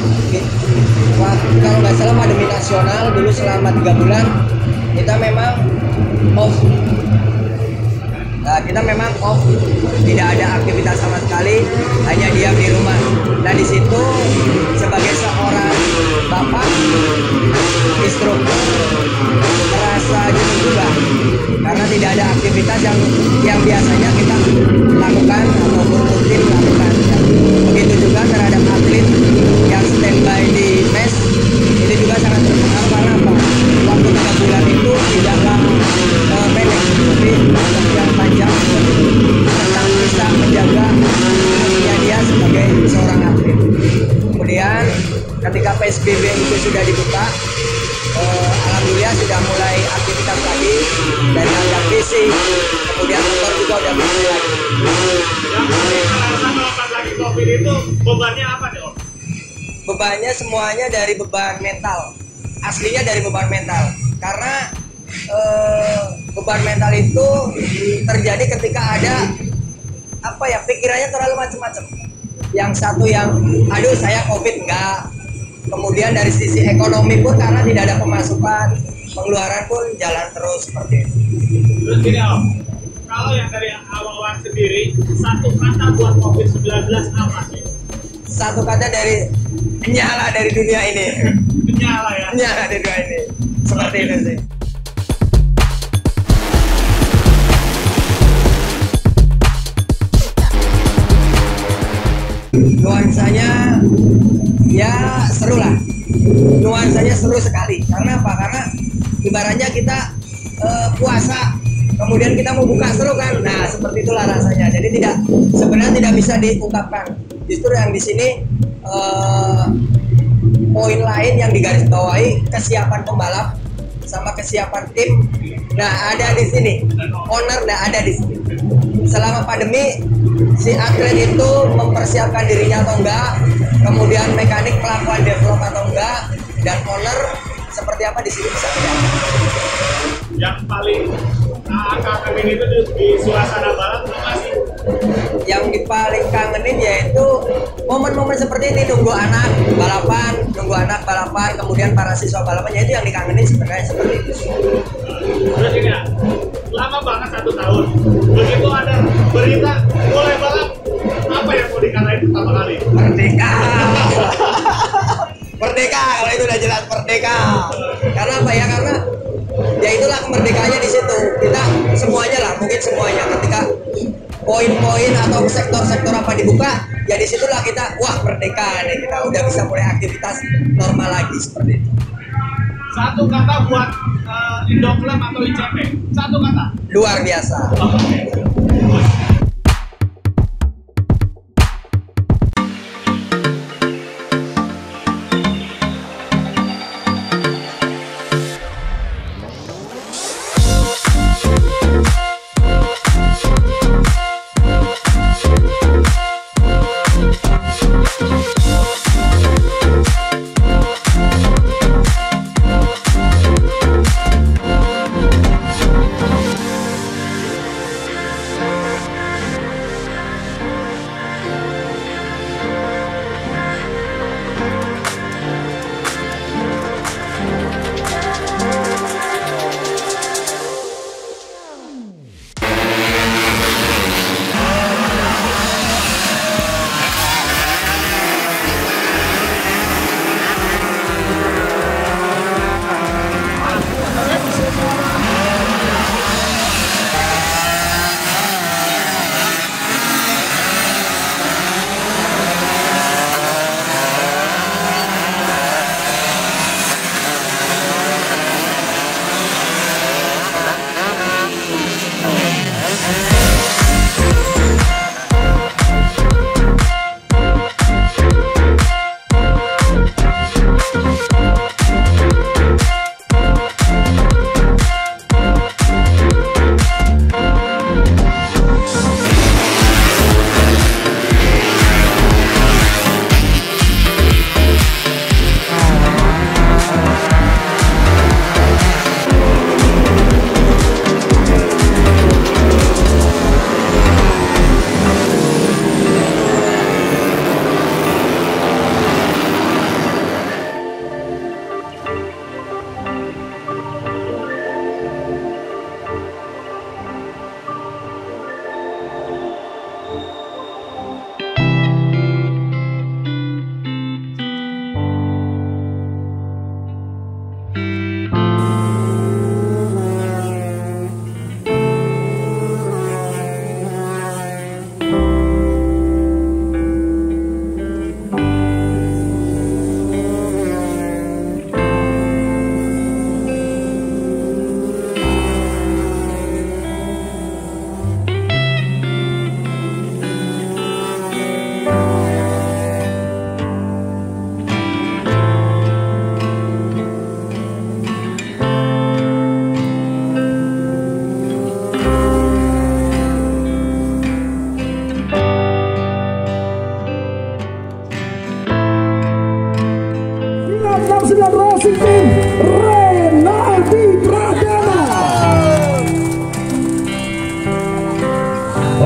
kalau nggak salah pandemi nasional dulu selama tiga bulan, kita memang off. Nah, kita memang off, tidak ada aktivitas sama sekali, hanya diam di rumah. Nah, di situ sebagai seorang bapak instruktur merasa jenuh juga karena tidak ada aktivitas yang yang biasanya kita lakukan ataupun rutin lakukan. Ya. Begitu juga terhadap atlet yang standby di M E S, ini juga sangat berpengaruh karena apa? Waktu tiga bulan itu tidaklah uh, pendek, tapi yang panjang tentang bisa menjaga hasilnya dia sebagai seorang atlet. Kemudian ketika P S B B itu sudah dibuka, eh, alhamdulillah sudah mulai aktivitas lagi dari angkat fisik, kemudian motor juga udah mulai lagi. Yang merasa melakukan lagi Covid itu bebannya apa nih Om? Bebannya semuanya dari beban mental, aslinya dari beban mental, karena eh, beban mental itu terjadi ketika ada apa ya, pikirannya terlalu macam-macam. Yang satu yang aduh saya Covid enggak, kemudian dari sisi ekonomi pun karena tidak ada pemasukan, pengeluaran pun jalan terus seperti itu. Terus gini Om, kalau yang dari awal sendiri, satu kata buat Covid sembilan belas apa sih? Satu kata dari nyala dari dunia ini. Nyala ya? Nyala dari dunia ini, seperti itu sih. Nuansanya ya seru lah, nuansanya seru sekali. Karena apa? Karena ibaratnya kita uh, puasa, kemudian kita mau buka seru kan. Nah seperti itulah rasanya. Jadi tidak, sebenarnya tidak bisa diungkapkan. Justru yang di sini uh, poin lain yang digarisbawahi kesiapan pembalap sama kesiapan tim. Nah ada di sini, owner nah ada di sini. Selama pandemi si atlet itu mempersiapkan dirinya atau enggak, kemudian mekanik melakukan develop atau enggak, dan owner seperti apa di sini bisa lihat. Yang paling kangenin itu di, di suasana balap apa sih? Yang paling kangenin yaitu momen-momen seperti ini, nunggu anak balapan, nunggu anak balapan, kemudian para siswa balapannya itu yang dikangenin sebenarnya seperti itu. Terus ini ya, lama banget satu tahun. Begitu ada berita mulai balap, apa yang mau dikatain pertama kali? Merdeka. Merdeka, kalau itu udah jelas merdeka. Karena apa ya? Karena ya itulah kemerdekaannya di situ. Kita semuanya lah, mungkin semuanya ketika poin-poin atau sektor-sektor apa dibuka, ya disitulah kita wah merdeka nih, kita udah bisa mulai aktivitas normal lagi seperti itu. Satu kata buat uh, Indo Club atau I C P, satu kata. Luar biasa.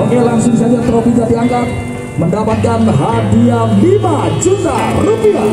Oke, langsung saja trofinya diangkat, mendapatkan hadiah lima juta rupiah.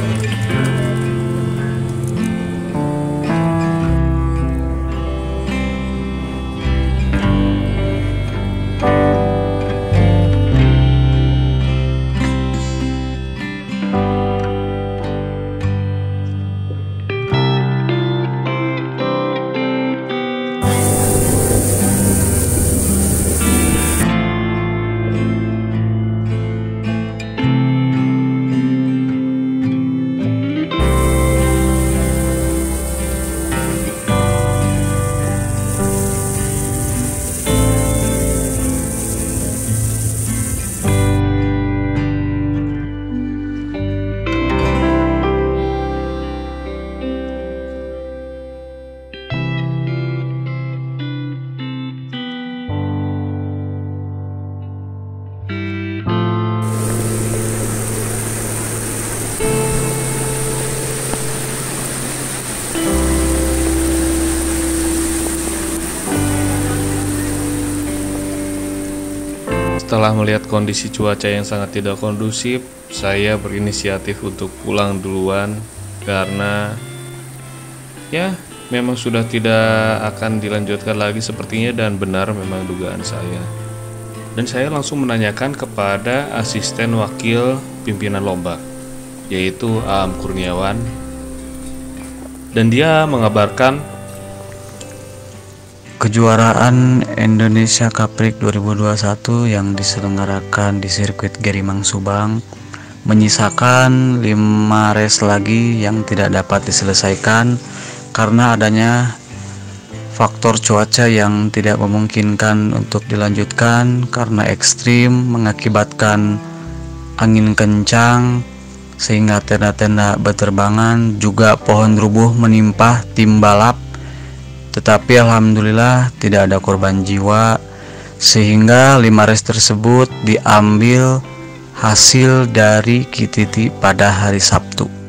Setelah melihat kondisi cuaca yang sangat tidak kondusif, saya berinisiatif untuk pulang duluan karena ya memang sudah tidak akan dilanjutkan lagi sepertinya, dan benar memang dugaan saya. Dan saya langsung menanyakan kepada asisten wakil pimpinan lomba, yaitu Aam Kurniawan, dan dia mengabarkan kejuaraan Indonesia Kaprik dua ribu dua puluh satu yang diselenggarakan di sirkuit Gerimang Subang menyisakan lima race lagi yang tidak dapat diselesaikan karena adanya faktor cuaca yang tidak memungkinkan untuk dilanjutkan karena ekstrim mengakibatkan angin kencang sehingga tenda-tenda berterbangan, juga pohon rubuh menimpa tim balap. Tetapi alhamdulillah tidak ada korban jiwa, sehingga lima race tersebut diambil hasil dari K T T pada hari Sabtu.